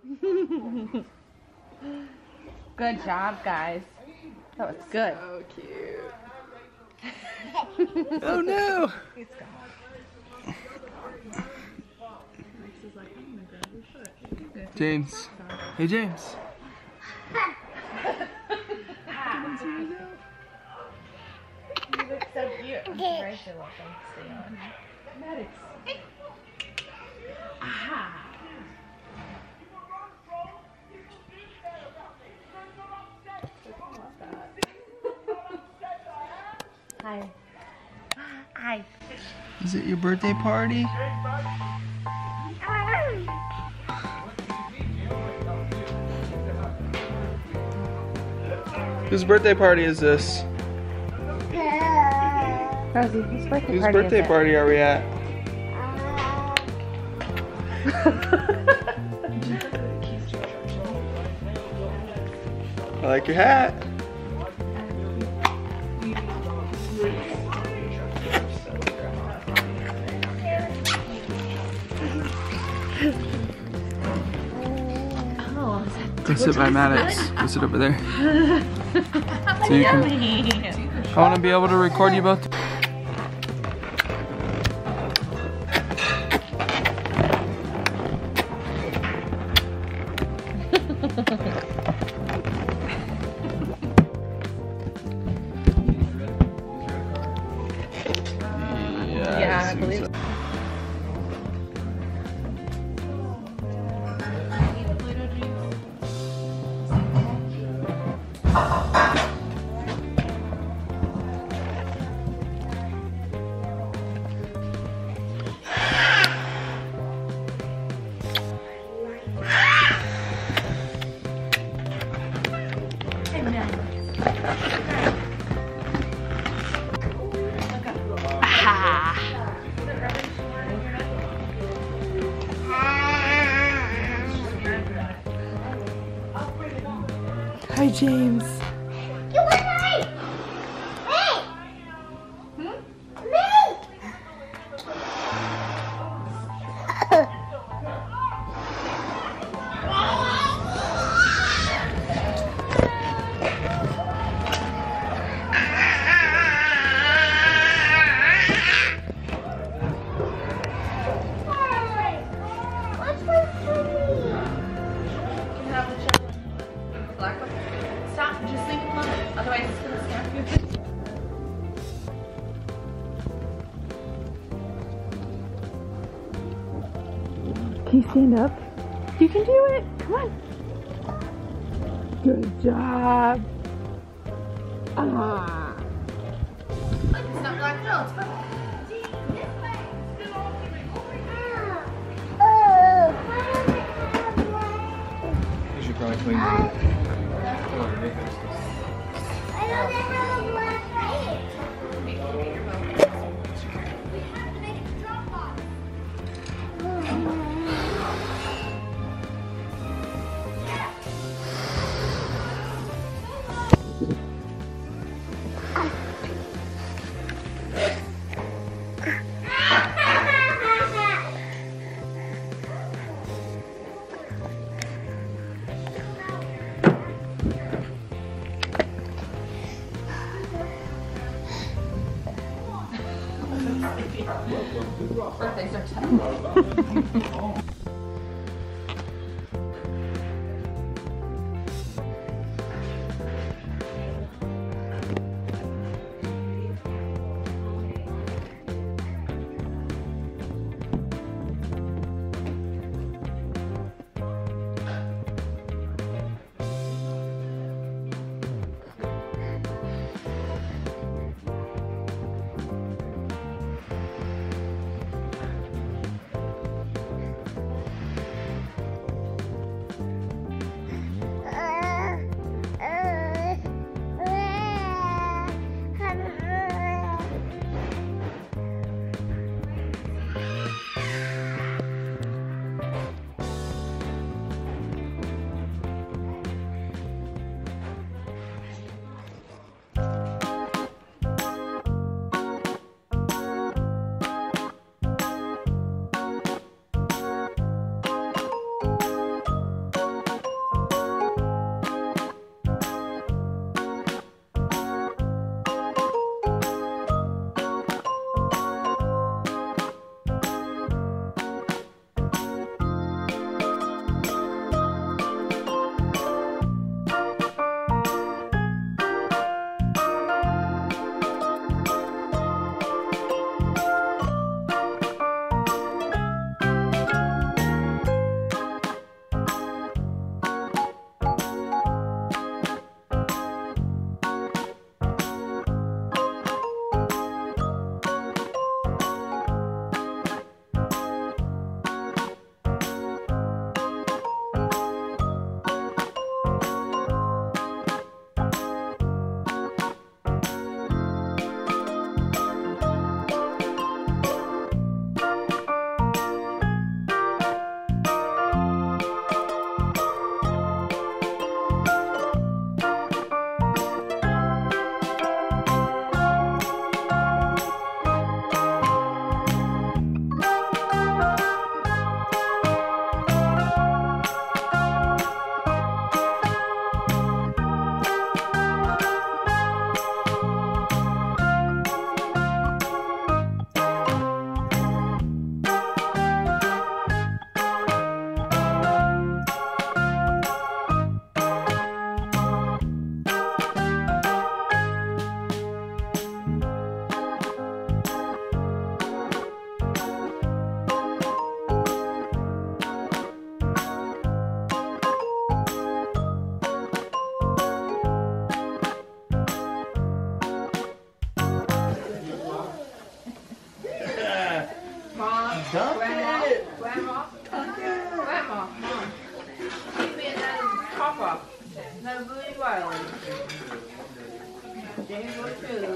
Good job, guys. That was good. So cute. Oh no! He's gone. James. Hey, James. You look so cute. I'm surprised you're welcome to stay on. Maddox. Aha! Hi. Hi. Is it your birthday party? Whose birthday party is this? Rosie, whose birthday Whose party birthday is party are we at? I like your hat. Go sit by Maddox. Go sit over there. So you can. I want to be able to record you both. Yeah, I believe so. Hi, James. You want me? Hey! Me! What's my funny? Black one. Stop, just leave it alone. Otherwise it's gonna snap you. Can you stand up? You can do it. Come on. Good job. Ah. Look, it's not black, no, it's purple. You should probably clean I don't have a black light. We have to make a drop box. Birthdays are tough. smiling. James, look too.